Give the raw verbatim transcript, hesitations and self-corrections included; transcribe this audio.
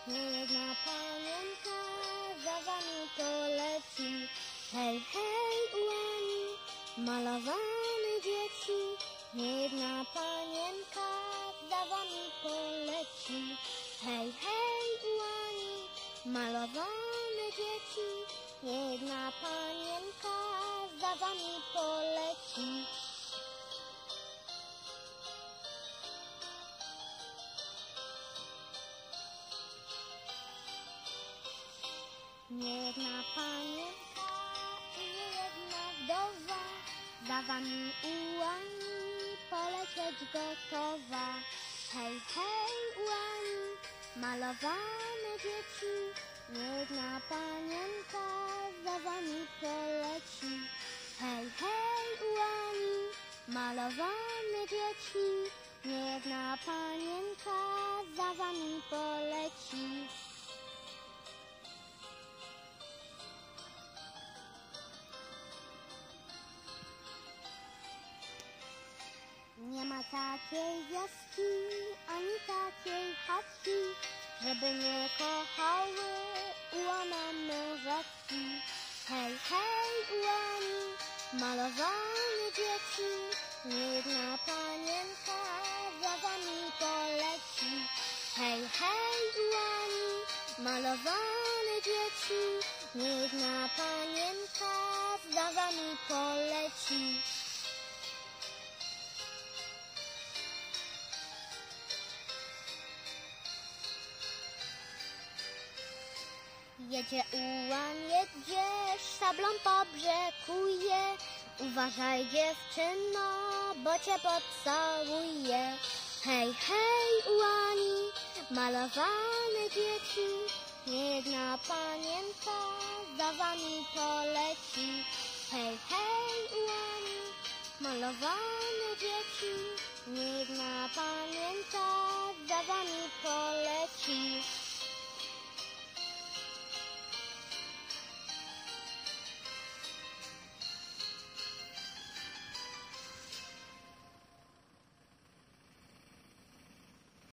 Niejedna panienka za wami poleci. Hej, hej, ułani, malowane dzieci. Niejedna panienka za wami poleci. Hej, hej, ułani, malowane dzieci. Niejedna panienka za wami poleci. Niejedna panienka i niejedna wdowa za wami ułani polecieć gotowa. Hej, hej, ułani, malowane dzieci. Niejedna panienka za wami poleci. Hej, hej, ułani, malowane dzieci. Niejedna panienka za wami poleci. Nie ma takiej wioski, ani takiej chatki, żeby nie kochały ułana mężatki. Hej, hej, ułani, malowane dzieci. Niejedna panienka za wami poleci. Hej, hej, ułani, malowane dzieci. Niejedna panienka za wami poleci. Jedzie ułan, jedzie, szablą pobrzekuje. Uważaj, dziewczyno, bo cię pocałuje. Hej, hej, ułani, malowane dzieci. Niejedna panienka za wami poleci.